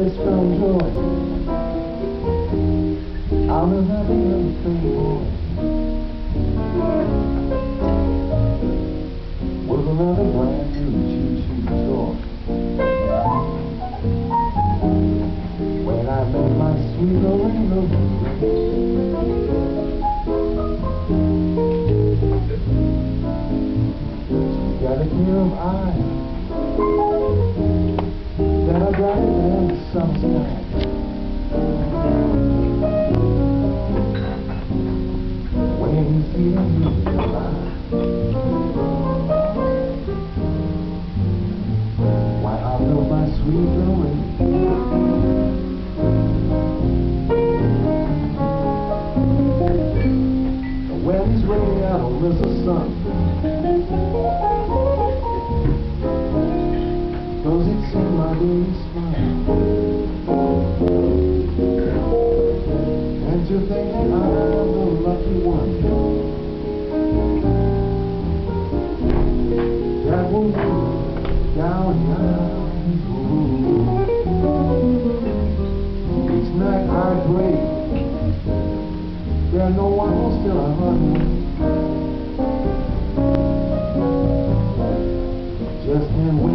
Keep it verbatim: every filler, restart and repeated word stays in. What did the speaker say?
this from joy. I'll know nothing of the thing, boy. With another brand new choo-choo toy. When I met my sweet Lorena, she's got a pair of eyes that are brighter than the summer sky. When you see them in your eyes, why, I love my sweet Lorena. When it's raining, I don't miss the sun, 'cause it seems my daily smile. And to think that I'm the lucky one that will move down now. Each night I pray there's no one who's still a running. Just can't wait.